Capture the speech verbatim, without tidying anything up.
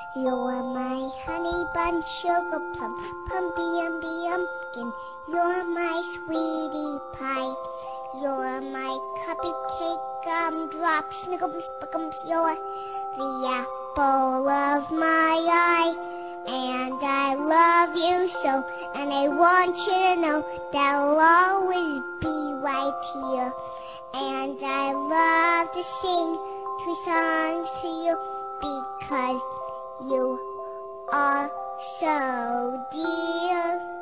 You're my honey bun, sugar plum, pumpy umby umpkin. You're my sweetie pie. You're my cupcake, gumdrop, snickums, spickums. You're the apple of my eye. And I love you so, and I want you to know that I'll always be right here. And I love to sing three songs to you because you are so dear.